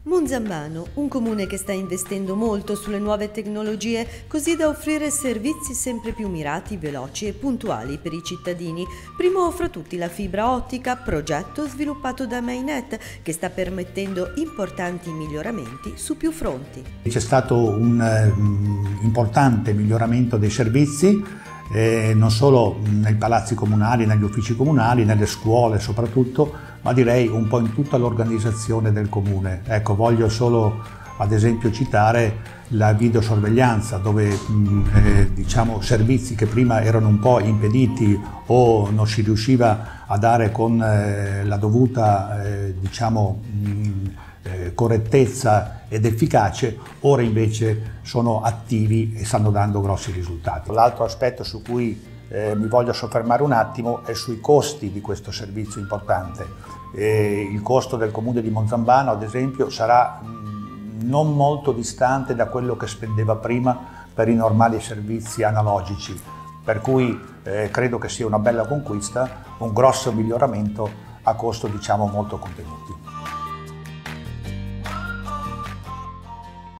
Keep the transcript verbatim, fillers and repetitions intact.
Monzambano, un comune che sta investendo molto sulle nuove tecnologie, così da offrire servizi sempre più mirati, veloci e puntuali per i cittadini. Primo fra tutti la fibra ottica, progetto sviluppato da Mainnet, che sta permettendo importanti miglioramenti su più fronti. C'è stato un um, importante miglioramento dei servizi, eh, non solo nei palazzi comunali, negli uffici comunali, nelle scuole soprattutto, ma direi un po' in tutta l'organizzazione del comune. Ecco, voglio solo ad esempio citare la videosorveglianza, dove mh, eh, diciamo servizi che prima erano un po' impediti o non si riusciva a dare con eh, la dovuta eh, diciamo, mh, eh, correttezza ed efficace, ora invece sono attivi e stanno dando grossi risultati. L'altro aspetto su cui eh, mi voglio soffermare un attimo è sui costi di questo servizio importante. Eh, il costo del comune di Monzambano, ad esempio, sarà mh, non molto distante da quello che spendeva prima per i normali servizi analogici, per cui eh, credo che sia una bella conquista, un grosso miglioramento a costo, diciamo, molto contenuti.